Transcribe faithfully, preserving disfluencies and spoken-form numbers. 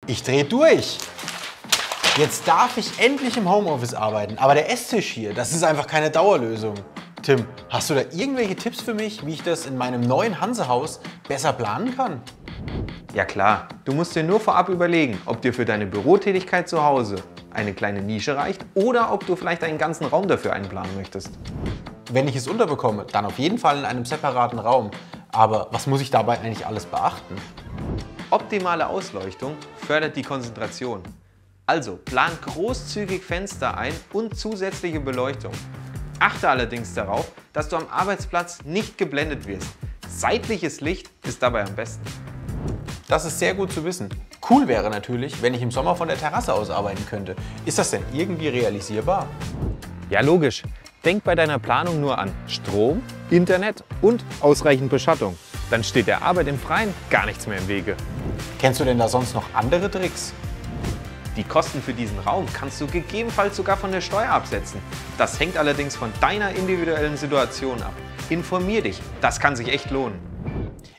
Ich drehe durch. Jetzt darf ich endlich im Homeoffice arbeiten, aber der Esstisch hier, das ist einfach keine Dauerlösung. Tim, hast du da irgendwelche Tipps für mich, wie ich das in meinem neuen Hansehaus besser planen kann? Ja klar, du musst dir nur vorab überlegen, ob dir für deine Bürotätigkeit zu Hause eine kleine Nische reicht oder ob du vielleicht einen ganzen Raum dafür einplanen möchtest. Wenn ich es unterbekomme, dann auf jeden Fall in einem separaten Raum. Aber was muss ich dabei eigentlich alles beachten? Optimale Ausleuchtung fördert die Konzentration. Also plan großzügig Fenster ein und zusätzliche Beleuchtung. Achte allerdings darauf, dass du am Arbeitsplatz nicht geblendet wirst. Seitliches Licht ist dabei am besten. Das ist sehr gut zu wissen. Cool wäre natürlich, wenn ich im Sommer von der Terrasse aus arbeiten könnte. Ist das denn irgendwie realisierbar? Ja, logisch. Denk bei deiner Planung nur an Strom, Internet und ausreichend Beschattung. Dann steht der Arbeit im Freien gar nichts mehr im Wege. Kennst du denn da sonst noch andere Tricks? Die Kosten für diesen Raum kannst du gegebenenfalls sogar von der Steuer absetzen. Das hängt allerdings von deiner individuellen Situation ab. Informier dich, das kann sich echt lohnen.